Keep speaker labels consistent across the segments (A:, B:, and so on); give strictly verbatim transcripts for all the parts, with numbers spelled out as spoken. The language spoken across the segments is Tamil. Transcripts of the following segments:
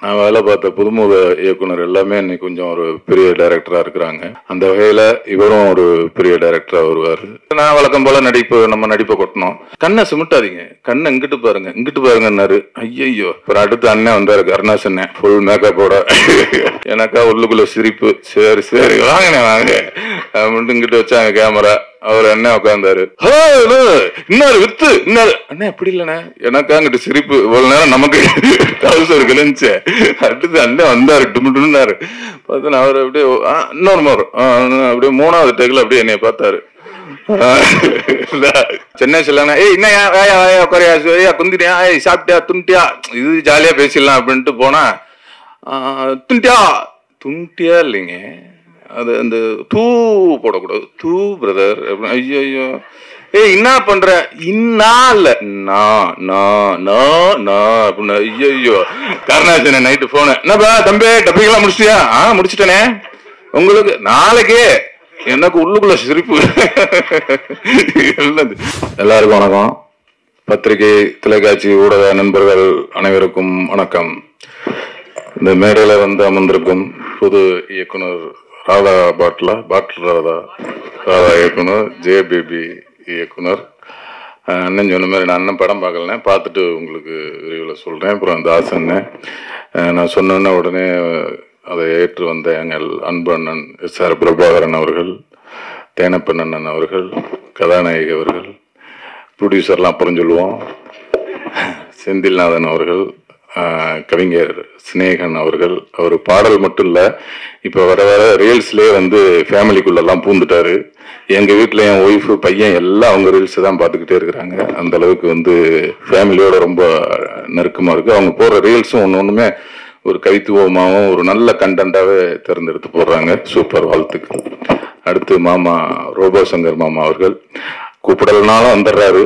A: நான் வேலை பார்த்த புதுமுக இயக்குனர் எல்லாமே இன்னைக்கு கொஞ்சம் ஒரு பெரிய டைரக்டரா இருக்கிறாங்க. அந்த வகையில இவரும் ஒரு பெரிய டைரக்டரா வருவாரு. நான் வழக்கம் போல நடிப்பு நம்ம நடிப்பை கொட்டணும். கண்ணை சிமிட்டாதீங்க, கண்ணை இங்கிட்டு பாருங்க இங்கிட்டு பாருங்கன்னாரு. ஐயோ, அப்புறம் அடுத்து அண்ணன் வந்தாரு, கருணாஸ் அண்ணன், ஃபுல் மேக்கப்போட. எனக்கா உள்ளுக்குள்ள சிரிப்பு. சரி சரி வாங்கண்ணே வாங்க அப்படின்ட்டு இங்கிட்டு வச்சாங்க கேமரா. அவர் அண்ணன் உட்காந்தாரு. இன்னொரு வித்து இன்னொரு அண்ணன் எப்படி இல்லண்ணே, எனக்கா அங்கிட்டு சிரிப்பு. இவ்வளவு நேரம் நமக்கு டவுசர் கிழிஞ்சு அடுத்து அண்ணன் வந்தாரு, டுமுடுன்னாரு. பார்த்தா அவர் அப்படியே இன்னொரு மோர் அப்படியே மூணாவது டேக்கில் அப்படியே என்னைய பார்த்தாரு. சென்னை சொல்லா ஏய் என்ன குறையா குந்திரியா, ஏய் சாப்பிட்டியா துண்டியா, இது ஜாலியா பேசிடலாம் அப்படின்ட்டு போனா துண்டியா துண்டியா இல்லைங்க, அது அந்த தூ போடக்கூடாது, தூ பிரதர் அப்படின்னு. ஐயோ ஐயோ, ஏய் என்ன பண்ற, இன்னா இல்ல அப்படின்னு. ஐயோ ஐயோ, கருணாசன நைட்டு போன என்னப்பா தம்பி டப்பிங்கெல்லாம் முடிச்சிட்டியா? ஆ முடிச்சுட்டேனே. உங்களுக்கு நாளைக்கே எனக்கு உள்ளுக்குள்ள சிரிப்பு. எல்லாருக்கும் வணக்கம். பத்திரிகை, தொலைக்காட்சி, ஊடக நண்பர்கள் அனைவருக்கும் வணக்கம். இந்த மேடையில வந்து அமர்ந்திருக்கும் புது இயக்குனர் ராதா பாட்லா பாட்டில் ராதா ராதா இயக்குனர், ஜே பேபி இயக்குனர். அண்ணன் சொன்ன மாதிரி நான் அண்ணன் படம் பார்க்கலனே, பார்த்துட்டு உங்களுக்கு விரிவில் சொல்கிறேன். அப்புறம் தாசன்னு நான் சொன்னோன்னே உடனே அதை ஏற்று வந்த எங்கள் அன்பு அண்ணன் எஸ் ஆர் பிரபாகரன் அவர்கள், தேனப்பன் அண்ணன் அவர்கள், கதாநாயகி அவர்கள், ப்ரொடியூசர்லாம் அப்புறம் சொல்லுவோம், செந்தில்நாதன் அவர்கள், கவிஞர் சினேகன் அவர்கள். அவர் பாடல் மட்டும் இல்லை, இப்போ வர வர ரீல்ஸ்லேயே வந்து ஃபேமிலிக்குள்ளெல்லாம் பூந்துட்டாரு. எங்கள் வீட்டில் என் ஒய்ஃபு பையன் எல்லாம் அவங்க ரீல்ஸை தான் பார்த்துக்கிட்டே இருக்கிறாங்க. அந்த அளவுக்கு வந்து ஃபேமிலியோட ரொம்ப நெருக்கமாக இருக்குது. அவங்க போடுற ரீல்ஸும் ஒன்று ஒன்றுமே ஒரு கவித்துவமாகவும் ஒரு நல்ல கண்டென்ட்டாகவே தேர்ந்தெடுத்து போடுறாங்க. சூப்பர், வாழ்த்துக்கள். அடுத்து மாமா ரோபோ சங்கர் மாமா அவர்கள் கூப்பிடலனாலும் வந்துடுறாரு,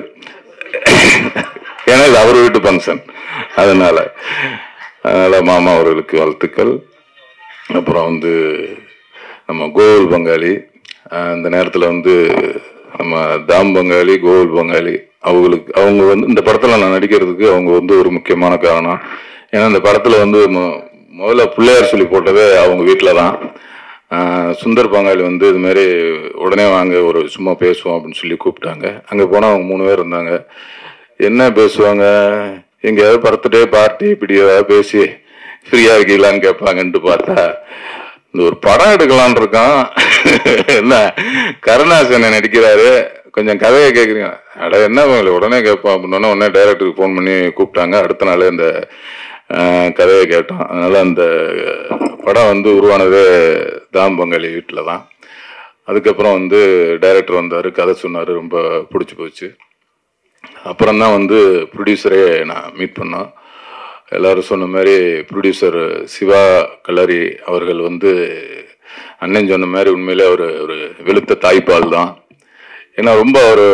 A: ஏன்னா இது அவர் வீட்டு ஃபங்க்ஷன், அதனால அதனால மாமா அவர்களுக்கு வாழ்த்துக்கள். அப்புறம் வந்து நம்ம கோகுல் பங்காளி, அந்த நேரத்தில் வந்து நம்ம தாம் பங்காளி, கோகுல் பங்காளி, அவங்களுக்கு அவங்க வந்து இந்த படத்தில் நான் நடிக்கிறதுக்கு அவங்க வந்து ஒரு முக்கியமான காரணம். ஏன்னா இந்த படத்தில் வந்து முதல்ல பிள்ளையார் சொல்லி போட்டதே அவங்க வீட்டில் தான். சுந்தர் பங்காளி வந்து இது மாதிரி உடனே வாங்க ஒரு சும்மா பேசுவோம் அப்படின்னு சொல்லி கூப்பிட்டாங்க. அங்கே போனால் அவங்க மூணு பேர் இருந்தாங்க. என்ன பேசுவாங்க, எங்கேயாவது பர்த்டே பார்ட்டி இப்படி ஏதாவது பேசி ஃப்ரீயா இருக்கீங்களான்னு கேட்பாங்கன்ட்டு பார்த்தா இந்த ஒரு படம் எடுக்கலான் இருக்கான். என்ன கருணாசனை நடிக்கிறாரு, கொஞ்சம் கதையை கேட்குறீங்க, அட என்ன உடனே கேட்போம் அப்படின்னா உடனே டைரக்டருக்கு ஃபோன் பண்ணி கூப்பிட்டாங்க. அடுத்த நாளே அந்த கதையை கேட்டோம். அதனால அந்த படம் வந்து உருவானதே தாம் பங்காளி வீட்டில் தான். அதுக்கப்புறம் வந்து டைரக்டர் வந்தார், கதை சொன்னார், ரொம்ப பிடிச்சி போச்சு. அப்புறம் தான் வந்து ப்ரொடியூசரே நான் மீட் பண்ணோம். எல்லாரும் சொன்ன மாதிரி ப்ரொடியூசர் சிவா கலரி அவர்கள் வந்து அண்ணன் சொன்ன மாதிரி உண்மையிலே அவர் ஒரு வெளுத்த தாய்ப்பால் தான். ஏன்னா ரொம்ப ஒரு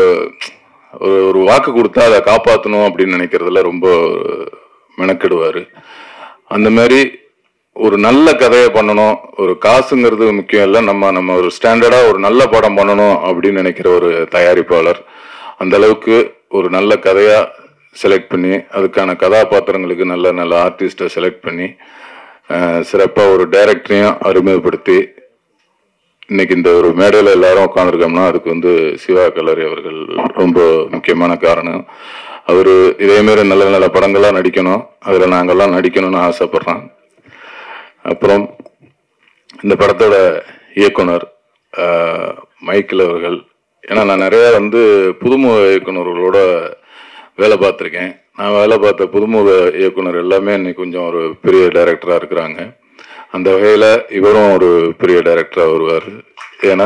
A: ஒரு வாக்கு கொடுத்தா அதை காப்பாற்றணும் அப்படின்னு நினைக்கிறதுல ரொம்ப மெனக்கிடுவார். அந்த மாதிரி ஒரு நல்ல கதையை பண்ணணும், ஒரு காசுங்கிறது முக்கியம் இல்லை, நம்ம நம்ம ஒரு ஸ்டாண்டர்டாக ஒரு நல்ல படம் பண்ணணும் அப்படின்னு நினைக்கிற ஒரு தயாரிப்பாளர். அந்த அளவுக்கு ஒரு நல்ல கதையா செலக்ட் பண்ணி அதுக்கான கதாபாத்திரங்களுக்கு நல்ல நல்ல ஆர்டிஸ்டை செலக்ட் பண்ணி சிறப்பாக ஒரு டைரக்டரையும் அறிமுகப்படுத்தி இன்னைக்கு இந்த ஒரு மேடையில் எல்லாரும் உட்காந்துருக்கோம்னா அதுக்கு வந்து சிவா கலரி அவர்கள் ரொம்ப முக்கியமான காரணம். அவர் இதேமாரி நல்ல நல்ல படங்களாக நடிக்கணும், அதில் நாங்கள்லாம் நடிக்கணும்னு ஆசைப்படுறோம். அப்புறம் இந்த படத்தோட இயக்குனர் மைக்கேல் அவர்கள், ஏன்னா நான் நிறையா வந்து புதுமுக இயக்குநர்களோட வேலை பார்த்துருக்கேன். நான் வேலை பார்த்த புதுமுக இயக்குனர் எல்லாமே இன்னைக்கு கொஞ்சம் ஒரு பெரிய டைரக்டராக இருக்கிறாங்க. அந்த வகையில் இவரும் ஒரு பெரிய டைரக்டராக வருவார். ஏன்னா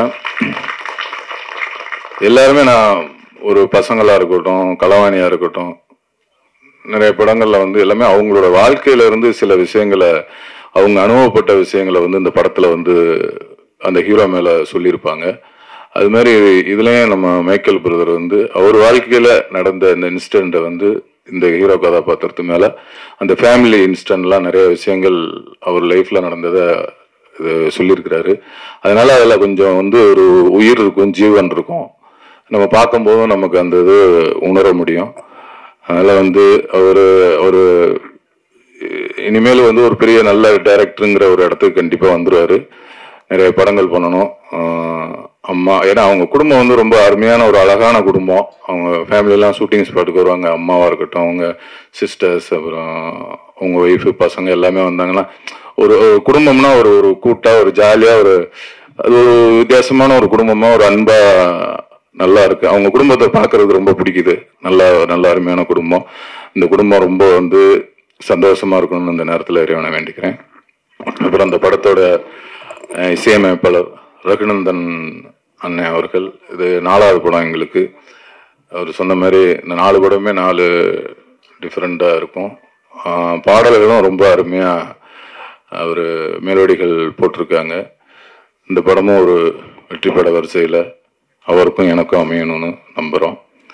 A: எல்லாருமே நான் ஒரு பசங்களாக இருக்கட்டும், களவாணியாக இருக்கட்டும், நிறைய படங்களில் வந்து எல்லாமே அவங்களோட வாழ்க்கையிலேருந்து சில விஷயங்களை, அவங்க அனுபவப்பட்ட விஷயங்களை வந்து இந்த படத்தில் வந்து அந்த ஹீரோ மேலே சொல்லியிருப்பாங்க. அது மாதிரி இதுலேயும் நம்ம மைக்கேல் பிரதர் வந்து அவர் வாழ்க்கையில் நடந்த இந்த இன்சிடெண்ட்டை வந்து இந்த ஹீரோ கதாபாத்திரத்து மேலே அந்த ஃபேமிலி இன்சிடெண்ட்லாம் நிறைய விஷயங்கள் அவர் லைஃப்பில் நடந்ததை இது சொல்லியிருக்கிறாரு. அதனால் அதில் கொஞ்சம் வந்து ஒரு உயிர் இருக்கும், ஜீவன் இருக்கும், நம்ம பார்க்கும்போதும் நமக்கு அந்த இது உணர முடியும். அதனால் வந்து அவர் ஒரு இனிமேல் வந்து ஒரு பெரிய நல்ல டைரக்டருங்கிற ஒரு இடத்துக்கு கண்டிப்பாக வந்துடுவார். நிறைய படங்கள் பண்ணணும். அம்மா ஏன்னா அவங்க குடும்பம் வந்து ரொம்ப அருமையான ஒரு அழகான குடும்பம். அவங்க ஃபேமிலியெல்லாம் ஷூட்டிங் ஸ்பாட்டுக்கு வருவாங்க. அம்மாவாக இருக்கட்டும், அவங்க சிஸ்டர்ஸ், அப்புறம் அவங்க ஒய்ஃபு, பசங்க எல்லாமே வந்தாங்கன்னா ஒரு குடும்பம்னா ஒரு ஒரு கூட்டாக ஒரு ஜாலியாக ஒரு அது ஒரு வித்தியாசமான ஒரு குடும்பமாக ஒரு அன்பாக நல்லா இருக்கு. அவங்க குடும்பத்தை பார்க்கறது ரொம்ப பிடிக்குது. நல்ல நல்ல அருமையான குடும்பம். இந்த குடும்பம் ரொம்ப வந்து சந்தோஷமா இருக்கணும்னு இந்த நேரத்தில் இறைவனை வேண்டிக்கிறேன். அப்புறம் அந்த படத்தோட இசையமைப்பாளர் ரகுநந்தன் அண்ணன் அவர்கள், இது நாலாவது படம் எங்களுக்கு. அவர் சொன்ன மாதிரி இந்த நாலு படமே நாலு டிஃப்ரெண்ட்டாக இருக்கும். பாடல்களும் ரொம்ப அருமையாக அவர் மெலோடிகள் போட்டிருக்காங்க. இந்த படமும் ஒரு வெற்றி பட வரிசையில் அவருக்கும் எனக்கும் அமையணும்னு நம்புகிறோம்.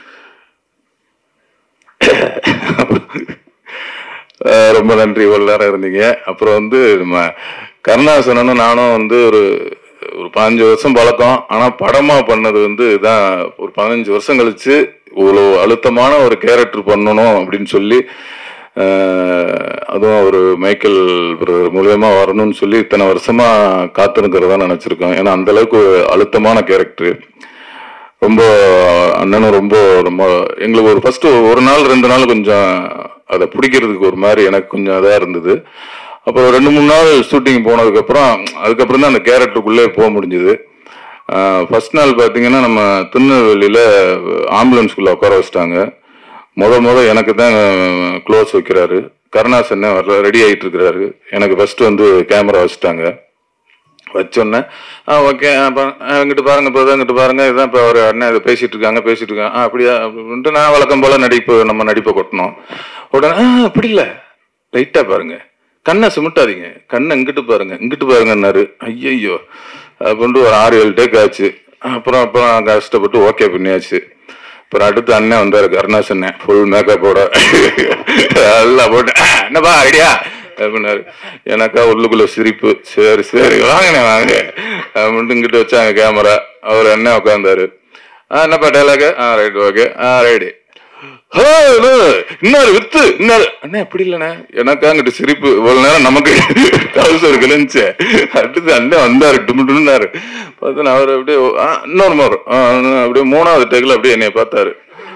A: ரொம்ப நன்றி, இவ்வளோ நேரம் இருந்தீங்க. அப்புறம் வந்து நம்ம கருணாசனனும் நானும் வந்து ஒரு ஒரு பதினஞ்சு வருஷம் பழக்கம். ஆனால் படமாக பண்ணது வந்து இதான் ஒரு பதினஞ்சு வருஷம் கழிச்சு இவ்வளோ அழுத்தமான ஒரு கேரக்டர் பண்ணணும் அப்படின்னு சொல்லி, அதுவும் ஒரு மைக்கேல் மூலியமா வரணும்னு சொல்லி இத்தனை வருஷமா காத்திருக்கிறதா நினைச்சிருக்கோம். ஏன்னா அந்த அளவுக்கு அழுத்தமான கேரக்டர். ரொம்ப அண்ணனும் ரொம்ப ரொம்ப எங்களுக்கு ஒரு ஃபர்ஸ்ட் ஒரு நாள் ரெண்டு நாள் கொஞ்சம் அதை பிடிக்கிறதுக்கு ஒரு மாதிரி எனக்கு கொஞ்சம் இதாக இருந்தது. அப்புறம் ரெண்டு மூணு நாள் ஷூட்டிங் போனதுக்கப்புறம் அதுக்கப்புறம் தான் அந்த கேரக்டருக்குள்ளே போக முடிஞ்சுது. ஃபர்ஸ்ட் நாள் பார்த்தீங்கன்னா நம்ம திருநெல்வேலியில் ஆம்புலன்ஸ்குள்ளே உட்கார வச்சிட்டாங்க. முத முத எனக்கு தான் க்ளோஸ் வைக்கிறாரு. கருணாசன் வரல, ரெடி ஆகிட்டு இருக்கிறாரு. எனக்கு ஃபர்ஸ்ட் வந்து கேமரா வச்சுட்டாங்க. வச்சோன்னே ஆ ஓகே இங்கிட்டு பாருங்க, இப்போ தான் இங்கிட்டு பாருங்க, இதுதான் இப்போ ஒரு அண்ணன் இதை பேசிட்டு இருக்காங்க பேசிட்டு இருக்காங்க ஆ அப்படியா அப்படின்ட்டு நான் வழக்கம் போல நடிப்பு நம்ம நடிப்பை கொட்டணும். உடனே ஆ அப்படி இல்லை, லைட்டாக பாருங்க, கண்ணை சுமிட்டாதீங்க, கண்ணை இங்கிட்டு பாருங்க இங்கிட்டு பாருங்கன்னாரு. ஐயோ அப்படின்ட்டு ஒரு ஆறு ஏழு டேக் ஆச்சு. அப்புறம் அப்புறம் கஷ்டப்பட்டு ஓகே பண்ணியாச்சு. அப்புறம் அடுத்து அண்ணன் வந்தாரு, கருணாசன், ஃபுல் மேக்கப்போட எல்லாம் போட்டு என்னப்பா ஐடியா அப்படின்னாரு. எனக்கா உள்ளுக்குள்ள சிரிப்பு. சரி சரி வாங்கண்ணே வாங்க அப்படின்ட்டு இங்கிட்ட வச்சாங்க கேமரா. அவர் அண்ணன் உட்காந்தாரு. ஆ என்னப்பா டைலாக்? ஆ ரைட் ஓகே ஆ ரைடு இன்னொரு வித்து இன்னொரு அண்ணே அப்படி இல்லைண்ணே. எனக்கா அங்கிட்டு சிரிப்பு. இவ்வளவு நேரம் நமக்கு டவுசர் கிழிஞ்சு. அடுத்து அண்ணன் வந்தாரு, டுமுட்டுன்னாரு. பார்த்தா அவர் அப்படியே இன்னொரு மாதிரி அப்படியே மூணாவது டேக்கில் அப்படியே என்னைய பார்த்தாரு.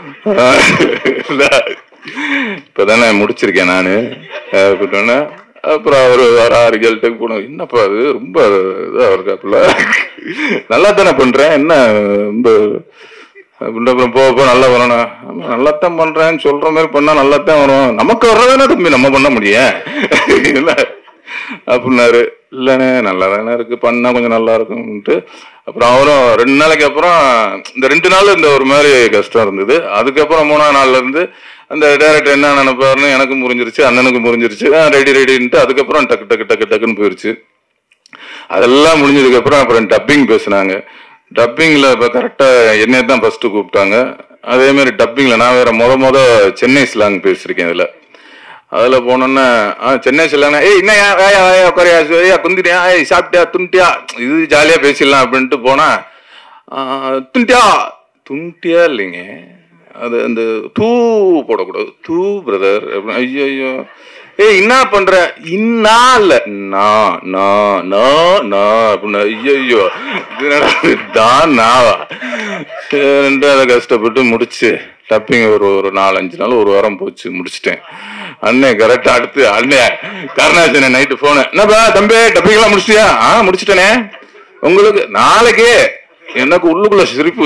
A: இப்பதானே முடிச்சிருக்கேன் நானு அப்படின்னா. அப்புறம் அவரு வர ஆறு ஏழு டேக் போனோம். என்னப்பா அது ரொம்ப இதாக இருக்காப்புல, நல்லா தானே பண்றேன் என்ன ரொம்ப அப்படின்ற. அப்புறம் போக போக நல்லா வரணும். நல்லாத்தான் பண்றேன்னு சொல்ற மாதிரி பண்ணா நல்லாத்தான் வரும். நமக்கு வர்றதானே தம்பி நம்ம பண்ண முடியும் இல்ல அப்படின்னாரு. இல்லைண்ணே நல்லா தானே இருக்கு, பண்ணா கொஞ்சம் நல்லா இருக்கும்ட்டு. அப்புறம் அவரும் ரெண்டு நாளைக்கு அப்புறம் இந்த ரெண்டு நாள் இந்த ஒரு மாதிரி கஷ்டம் இருந்தது. அதுக்கப்புறம் மூணாவது நாள்ல இருந்து அந்த டைரக்டர் என்ன நினைப்பாருன்னு எனக்கும் புரிஞ்சிருச்சு, அண்ணனுக்கும் புரிஞ்சிருச்சு. ரெடி ரெடின்ட்டு அதுக்கப்புறம் டக்கு டக்கு டக்கு டக்குன்னு போயிருச்சு. அதெல்லாம் முடிஞ்சதுக்கு அப்புறம் அப்புறம் டப்பிங் பேசினாங்க. டப்பிங்ல இப்போ கரெக்டாக என்னைய தான் ஃபர்ஸ்ட் கூப்பிட்டாங்க. அதே மாதிரி டப்பிங்ல நான் வேற முத முத சென்னை ஸ்லாங் பேசியிருக்கேன். இதுல அதில் போனோன்னா ஆ சென்னை ஸ்லாங், ஏய் என்ன வேயா வேயா குறையா ஐயா குந்திரியா ஏய் சாப்பிட்டியா துண்டியா இது ஜாலியாக பேசிடலாம் அப்படின்ட்டு போனா துண்டியா துண்டியா இல்லைங்க, அது அந்த தூ போடக்கூடாது, தூ பிரதர் அப்படின்னு. ஐயோ ஐயோ ஏய் என்ன பண்ற இன்னா இல்ல நான் நான் நான் அப்படின்னு. ஐயோ தான் நாவா சரின்ட்டு அதை கஷ்டப்பட்டு முடிச்சு டப்பிங் ஒரு ஒரு நாலஞ்சு நாள் ஒரு வாரம் போச்சு, முடிச்சுட்டேன். அண்ணே கரெக்டா அடுத்து அண்ணே கருணாசன் நைட்டு போன, என்னப்பா தம்பி டப்பிங் எல்லாம் முடிச்சிட்டியா? ஆ முடிச்சுட்டேனே. உங்களுக்கு நாளைக்கே எனக்கு உள்ளுக்குள்ள சிரிப்பு.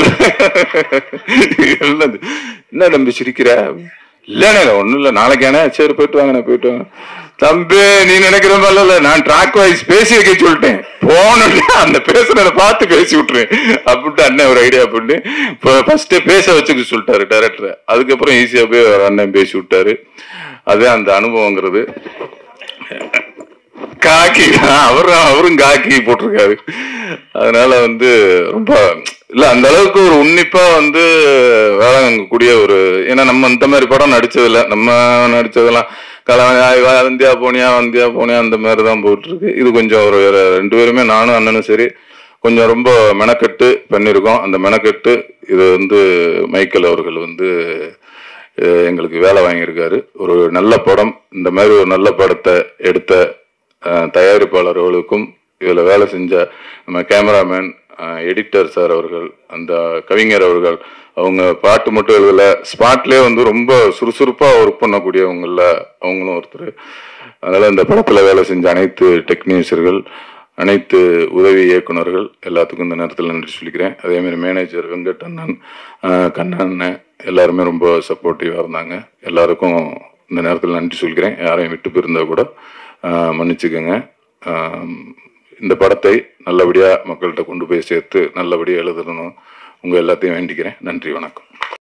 A: என்ன தம்பி சிரிக்கிற? இல்லண்ணே ஒன்றும் இல்லை நாளைக்கானே. சரி போயிட்டு வாங்கண்ணே போயிட்டு வாங்க. தம்பி நீ நினைக்கிற மாதிரி இல்லை, நான் ட்ராக் வைஸ் பேசி வைக்க சொல்லிட்டேன். போனோடனே அந்த பேசுறத பார்த்து பேசி விட்டுருவேன் அப்படின்ட்டு அண்ணன் ஒரு ஐடியா பண்ணி இப்போ ஃபர்ஸ்டே பேச வச்சுக்க சொல்லிட்டாரு டைரக்டர். அதுக்கப்புறம் ஈஸியாக போய் அண்ணன் பேசி விட்டாரு. அதே அந்த அனுபவங்கிறது. காக்கி அவரும் அவரும் காக்கி போட்டிருக்காரு. அதனால வந்து ரொம்ப இல்ல அந்த அளவுக்கு ஒரு உன்னிப்பா வந்து வேலை கூடிய ஒரு, ஏன்னா நம்ம இந்த மாதிரி படம் நடிச்சதில்ல. நம்ம நடிச்சதெல்லாம் கலை வந்தியா போனியா வந்தியா போனியா அந்த மாதிரி தான் போயிட்டு இருக்கு. இது கொஞ்சம் ஒரு ரெண்டு பேருமே நானும் அண்ணனும் சரி கொஞ்சம் ரொம்ப மெனக்கெட்டு பண்ணியிருக்கோம். அந்த மெனக்கெட்டு இது வந்து மைக்கேல் அவர்கள் வந்து எங்களுக்கு வேலை வாங்கியிருக்காரு. ஒரு நல்ல படம், இந்த மாதிரி ஒரு நல்ல படத்தை எடுத்த தயாரிப்பாளர்களுக்கும் இதில் வேலை செஞ்ச நம்ம கேமராமேன், எடிட்டர் சார் அவர்கள், அந்த கவிஞர் அவர்கள், அவங்க பாட்டு மட்டும் எழுதல, ஸ்பாட்லேயே வந்து ரொம்ப சுறுசுறுப்பாக ஒர்க் பண்ணக்கூடியவங்கள அவங்களும் ஒருத்தர். அதனால் இந்த படத்தில் வேலை செஞ்ச அனைத்து டெக்னீஷியர்கள், அனைத்து உதவி இயக்குநர்கள் எல்லாத்துக்கும் இந்த நேரத்தில் நன்றி சொல்லிக்கிறேன். அதேமாதிரி மேனேஜர் வெங்கட் அண்ணன், கண்ணன் எல்லாருமே ரொம்ப சப்போர்ட்டிவாக இருந்தாங்க. எல்லாருக்கும் இந்த நேரத்தில் நன்றி சொல்லிக்கிறேன். யாரையும் விட்டு போயிருந்தா கூட மன்னிச்சுக்கோங்க. இந்த படத்தை நல்லபடியாக மக்கள்கிட்ட கொண்டு போய் சேர்த்து நல்லபடியாக எழுதணும் உங்கள் எல்லாத்தையும் வேண்டிக்கிறேன். நன்றி, வணக்கம்.